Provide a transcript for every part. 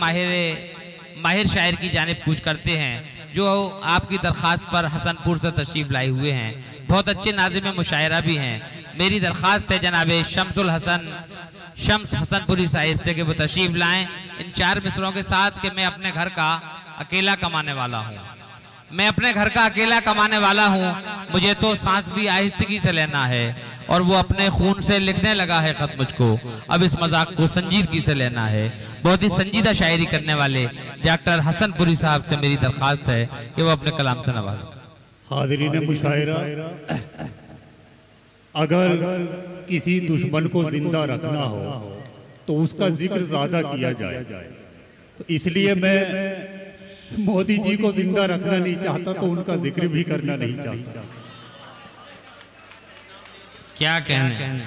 माहिर शायर की जानिब कूच करते हैं, जो आपकी दरख्वास्त पर हसनपुर से तशरीफ़ लाए हुए हैं। बहुत अच्छे नाज़िम मुशायरा भी हैं। मेरी दरख्वास्त है जनाब शम्स हसनपुरी साहिब से कि वो तशरीफ़ लाएँ इन 4 मिसरों के साथ कि मैं अपने घर का अकेला कमाने वाला हूँ। मैं अपने घर का अकेला कमाने वाला हूँ, मुझे तो सांस भी आहिस्तगी से लेना है, और वो अपने खून से लिखने लगा है खत मुझको, अब इस मजाक को संजीदगी से लेना है। बहुत ही संजीदा शायरी करने वाले डॉक्टर हसनपुरी साहब से मेरी दरख्वास्त है कि वो अपने कलाम से नवाजें। हाज़रीन मुशायरा, अगर किसी दुश्मन को जिंदा रखना हो तो उसका जिक्र ज्यादा किया जाए, तो इसलिए मैं मोदी जी को जिंदा रखना नहीं चाहता तो उनका जिक्र भी करना नहीं चाहता। क्या कहने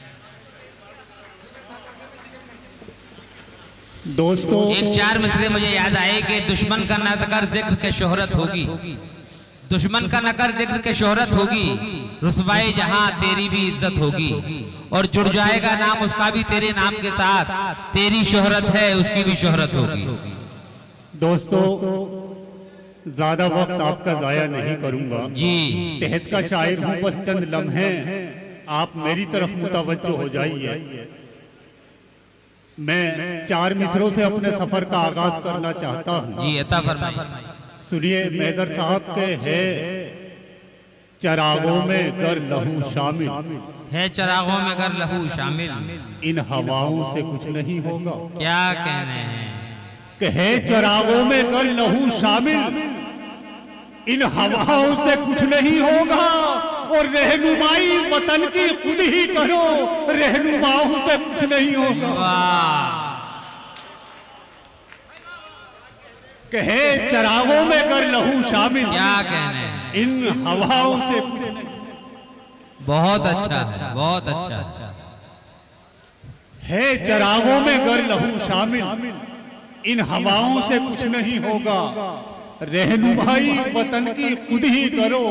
दोस्तों, एक 4 मिसरे मुझे याद आए कि दुश्मन का न कर जिक्र के शोहरत होगी, दुश्मन का न कर जिक्र के शोहरत होगी, रुसवाए जहां तेरी भी इज्जत होगी, और जुड़ जाएगा नाम उसका भी तेरे नाम के साथ, तेरी शोहरत है उसकी भी शोहरत होगी। दोस्तों, ज्यादा वक्त आपका जाया नहीं करूंगा जी। तहत का शायर हूँ, बस चंद लम्हे आप मेरी तरफ मुतवज्जो हो जाइए। मैं 4 मिसरों से अपने सफर का आगाज करना चाहता हूँ। जी, अता फरमाइए। सुनिए, मैदर साहब के है चरागों में गर लहू शामिल, है चरागों में गर लहू शामिल, इन हवाओं से कुछ नहीं होगा। क्या कहने हैं कि है चरागों में गर लहू शामिल, इन हवाओं से कुछ नहीं होगा, और रहनुमाई वतन की खुद ही करो, रहनुमाओं से कुछ नहीं होगा। कहे चरागों में कर लहू शामिल, क्या कहने हैं, इन हवाओं से कुछ नहीं। बहुत अच्छा है, बहुत अच्छा है चरागों में कर लहू शामिल, इन हवाओं से कुछ नहीं होगा, रहनुमाई वतन की खुद ही करो,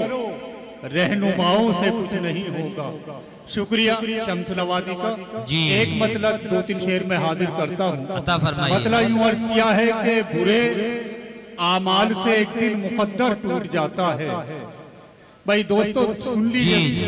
रहनुमाओं से कुछ नहीं होगा। शुक्रिया शम्स नवादी का जी। एक मतलब 2-3 शेर में हाजिर करता हूँ। अता फरमाइए। मतलब यूं अर्ज किया है कि बुरे आमाल से एक दिन मुकद्दर टूट जाता है। भाई दोस्तों सुन लीजिए,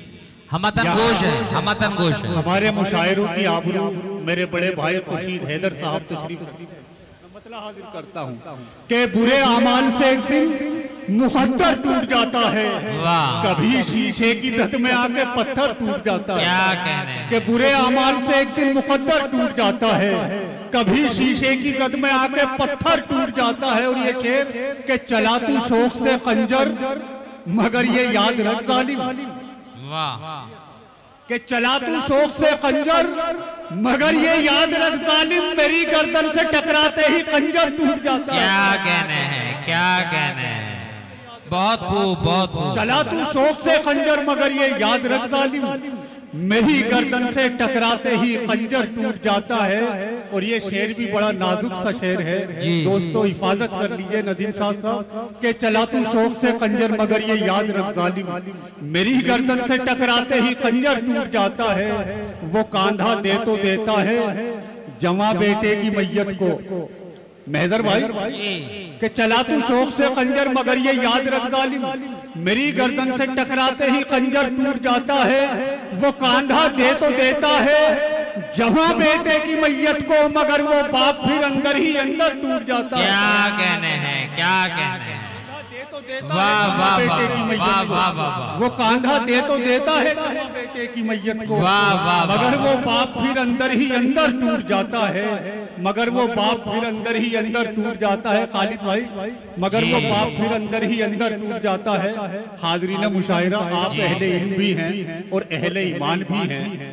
हमतन गोश है, हमतन गोश है। हमारे मुशायरों की आबरू मेरे बड़े भाई खुर्शीद हैदर साहब तशरीफ मतलब हाजिर करता हूँ कि बुरे आमाल से एक दिन मुकद्दर टूट जाता है, कभी शीशे की जद में आके पत्थर टूट जाता है। क्या कहने हैं, कि बुरे आमाल से एक दिन मुकद्दर टूट जाता है, कभी शीशे की जद में आके पत्थर टूट जाता है। और ये शेर के चला तू शौक से खंजर मगर ये याद रख जालिम, वाह, कि चला तू शौक से खंजर मगर ये याद रख जालिम, मेरी गर्दन से टकराते ही खंजर टूट जाता है। क्या कहने हैं, क्या कहने हैं, बहुत खूब, बहुत खूब। चला तू शौक से खंजर मगर ये याद रख जालिम, मेरी गर्दन से टकराते ही खंजर टूट जाता है। और ये शेर भी बड़ा नाजुक सा शेर है दोस्तों, हिफाजत कर लीजिए नदीम साहब के चला तू शौक से खंजर मगर ये याद रख जालिम, मेरी गर्दन से टकराते ही खंजर टूट जाता है। वो कांधा दे तो देता है जमा बेटे की मैयत को, महजर भाई कि चला तू शौक से खंजर मगर ये याद रख जालिम, मेरी गर्दन से टकराते ही खंजर टूट जाता है। वो कांधा दे तो देता है जवां बेटे की मैयत को, मगर वो बाप फिर अंदर ही अंदर टूट जाता है। क्या कहने हैं, क्या कहने हैं, वाह वाह वाह वाह वाह। वो कांधा दे तो देता है बेटे की मैयत को, मगर वो बाप फिर अंदर ही अंदर टूट जाता है, मगर वो बाप फिर अंदर ही अंदर टूट जाता है। खालिद भाई, मगर वो बाप फिर अंदर ही अंदर टूट जाता है। हाज़रीन मुशायरा, आप अहले इल्म भी हैं और अहले ईमान भी हैं।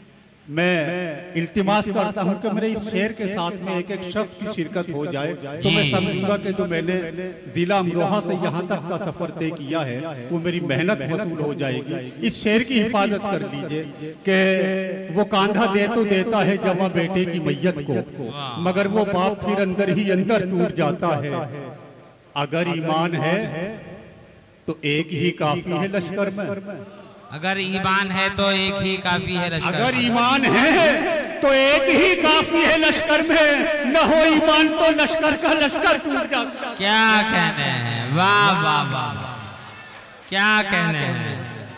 मैं इल्तिमास करता हूं कि मेरे इस शेर के साथ में एक एक शख्स की शिरकत हो जाए तो मैं समझूंगा कि जो मैंने जिला अमरोहा से यहाँ तक का सफर तय किया है वो मेरी मेहनत वसूल हो जाएगी। इस शेर की हिफाजत कर लीजिए कि वो कांधा दे तो देता है जवां बेटे की मैयत को, मगर वो बाप फिर अंदर ही अंदर टूट जाता है। अगर ईमान है तो एक ही काफी है लश्कर में, अगर ईमान है तो एक ही काफी है लश्कर। अगर ईमान है तो एक ही काफी है लश्कर में, न हो ईमान तो लश्कर का लश्कर टूट जाता। क्या कहने हैं, वाह वाह वाह, क्या कहने हैं।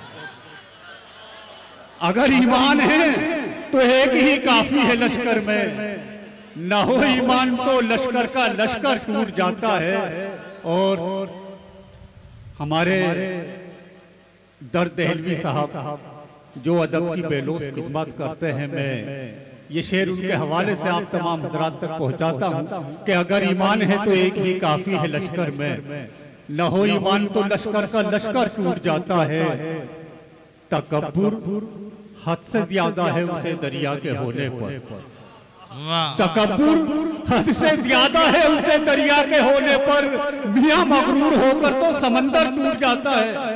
अगर ईमान है तो एक ही काफी है लश्कर में, न हो ईमान तो लश्कर का लश्कर टूट जाता है। और हमारे दर्द दहलवी साहब जो अदब की बेलोस खिदमत करते हैं, मैं ये शेर उनके हवाले से आप तमाम हजरात तक पहुंचाता हूं कि अगर ईमान है तो एक ही काफी है लश्कर में, न हो ईमान तो लश्कर का लश्कर टूट जाता है। तकब्बुर हद से ज्यादा है उसे दरिया के होने पर, तकब्बुर हद से ज्यादा है उसे दरिया के होने पर, मियां मगरूर होकर तो समंदर टूट जाता है।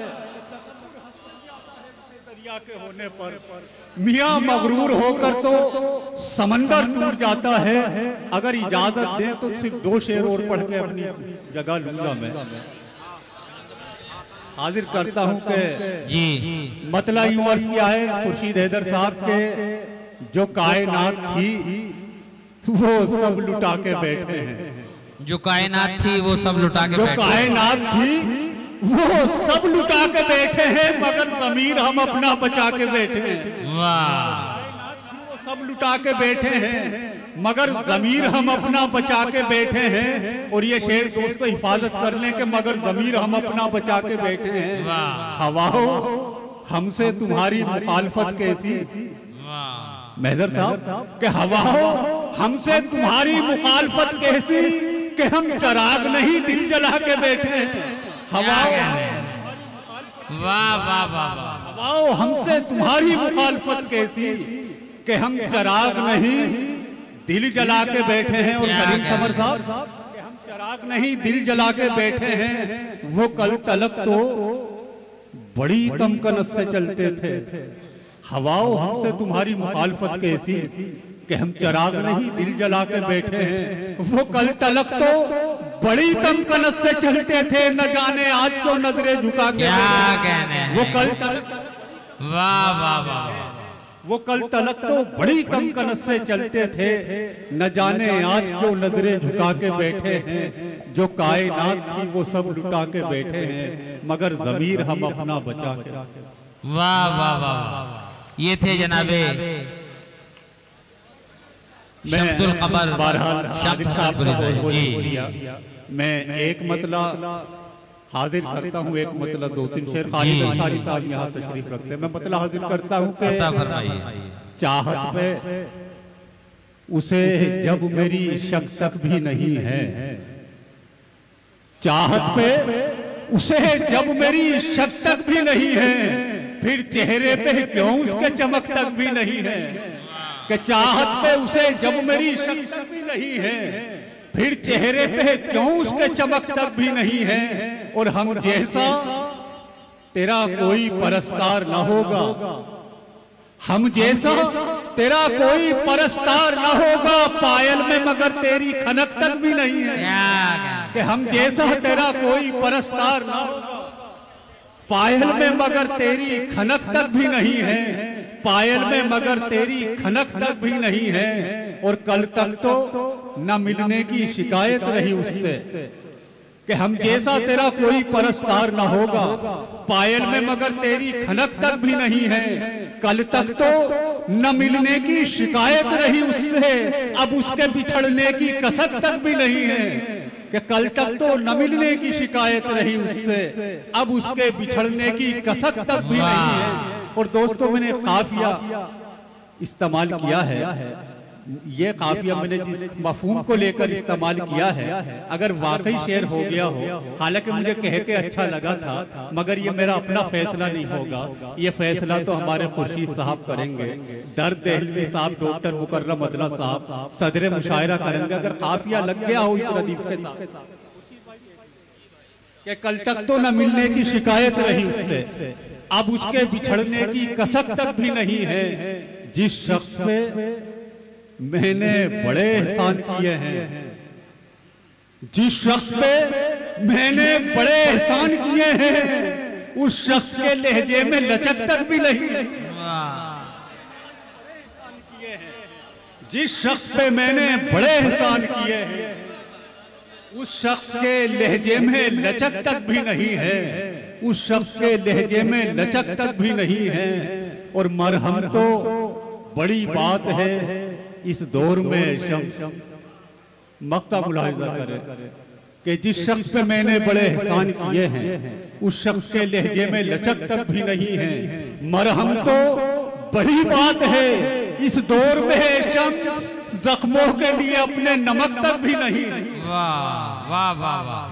दरिया के होने पर मियां मगरूर होकर तो समंदर टूट जाता है। अगर इजाजत दें तो सिर्फ 2 शेर और पढ़ के अपनी जगह लूंगा। मैं हाजिर करता हूं कि जी मतला यूं अर्ज किया है खुर्शीद हैदर साहब के, जो कायनात थी वो सब लुटा के बैठे हैं। जो कायनात थी वो सब लुटा के बैठे, जो कायनात थी वो सब लुटा के बैठे हैं, मगर ज़मीर हम अपना बचा के बैठे हैं। वाह, वो सब लुटा के बैठे हैं मगर ज़मीर हम अपना बचा के बैठे हैं। और ये शेर दोस्तों हिफाजत करने के, मगर ज़मीर हम अपना बचा के बैठे हैं। हवाओ हमसे तुम्हारी मुखालफत कैसी, महजर साहब के हवाओ हमसे तुम्हारी मुखालफत कैसी, कि हम चराग नहीं दिल जला के बैठे हैं। हवाओ वाह वाह वाह, हवाओ हमसे तुम्हारी मुखालफत कैसी, कि हम चराग नहीं दिल जला के बैठे हैं। और करीम समर साहब कि हम चराग नहीं दिल जला के बैठे हैं, वो कल तलक तो बड़ी तमकनत से चलते थे। हवाओ हमसे तुम्हारी मुखालफत कैसी, कि हम चराग नहीं दिल जला के बैठे हैं, वो कल तलक तो बड़ी तमकनत से चलते थे, न जाने आज को नजरे झुका के। क्या कहने वो कल तलक, वाह वाह वाह, वो कल तलक तो बड़ी तमकनत से चलते थे, न जाने आज क्यों नजरे झुका के बैठे हैं। जो कायनात थी वो सब लुटा के बैठे हैं, मगर ज़मीर हम अपना बचा के। वाह वाह वाह, ये थे जनाबे शम्सुल क़मर जी। मैं एक मतला हाजिर करता हूँ, एक मतला 2-3 शेर खालिद अंसारी साहब यहाँ तशरीफ रखते हैं। मैं मतला हाजिर करता हूँ कि चाहत पे उसे जब मेरी शक तक भी नहीं है, चाहत पे उसे जब मेरी शक तक भी नहीं है, फिर चेहरे पे क्यों उसके चमक तक भी नहीं है। कि चाहत पे उसे जब मेरी शक तक भी नहीं है, फिर चेहरे पे क्यों उसके चमक तक भी नहीं है। और हम जैसा तेरा कोई परस्तार न होगा, हम जैसा तेरा कोई परस्तार न होगा, पायल में मगर तेरी खनक तक भी नहीं है। कि हम जैसा तेरा कोई परस्तार न होगा, पायल में मगर तेरी खनक तक भी नहीं है, पायल में मगर तेरी खनक तक भी नहीं है। और कल तक तो न मिलने की शिकायत रही उससे, कि हम जैसा तेरा कोई परस्तार न होगा, पायल में मगर तेरी खनक तक भी नहीं है। कल तक तो न मिलने की शिकायत रही उससे, अब उसके बिछड़ने की कसक तक भी नहीं है। कि कल तक तो न मिलने की शिकायत रही उससे, अब उसके बिछड़ने की कसक तक भी नहीं है। और दोस्तों मैंने काफिया इस्तेमाल किया है, ये काफिया मैंने जिस मफहूम को लेकर इस्तेमाल किया है, अगर वाकई शेर हो गया हो, हालांकि मुझे कह के अच्छा लगा था, मगर ये मेरा अपना फैसला नहीं होगा, ये फैसला तो हमारे खुर्शीद साहब करेंगे, दर्द दहलवी साहब, डॉक्टर मुकर्रम अदना साहब सदर मुशायरा करेंगे। अगर काफिया लग गया हो इस रदीफ के साथ कि कल तक तो न मिलने की शिकायत रही उससे, अब उसके बिछड़ने की कसक तक भी नहीं है। जिस शख्स पे मैंने बड़े एहसान किए हैं, जिस शख्स पे मैंने बड़े एहसान किए हैं, उस शख्स के लहजे में लचक तक भी नहीं। जिस शख्स पे मैंने बड़े एहसान किए हैं उस शख्स के लहजे में लचक तक भी नहीं है, उस शख्स के लहजे में लचक तक भी नहीं है। और मरहम तो बड़ी बात है इस दौर में शम्स। मक्ता मुलाहिजा करें कि जिस शख्स पे मैंने बड़े एहसान किए हैं उस शख्स के लहजे में लचक तक भी नहीं है। मरहम तो बड़ी बात है इस दौर में शम्स, जख्मों के लिए अपने नमक तक भी नहीं। वाह वाह वाह वाह।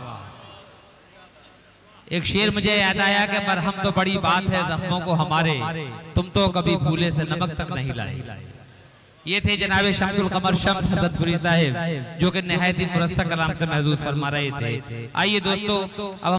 एक शेर मुझे याद आया कि मरहम तो बड़ी बात है जख्मों को हमारे, तुम तो कभी भूले से नमक तक नहीं लाए। ये थे जनाब शम्सुल कमर शम्स हज़रतपुरी साहिब जो कि निहायत ही मुरस्सा कलाम से महसूस फरमा रहे थे। आइए दोस्तों अब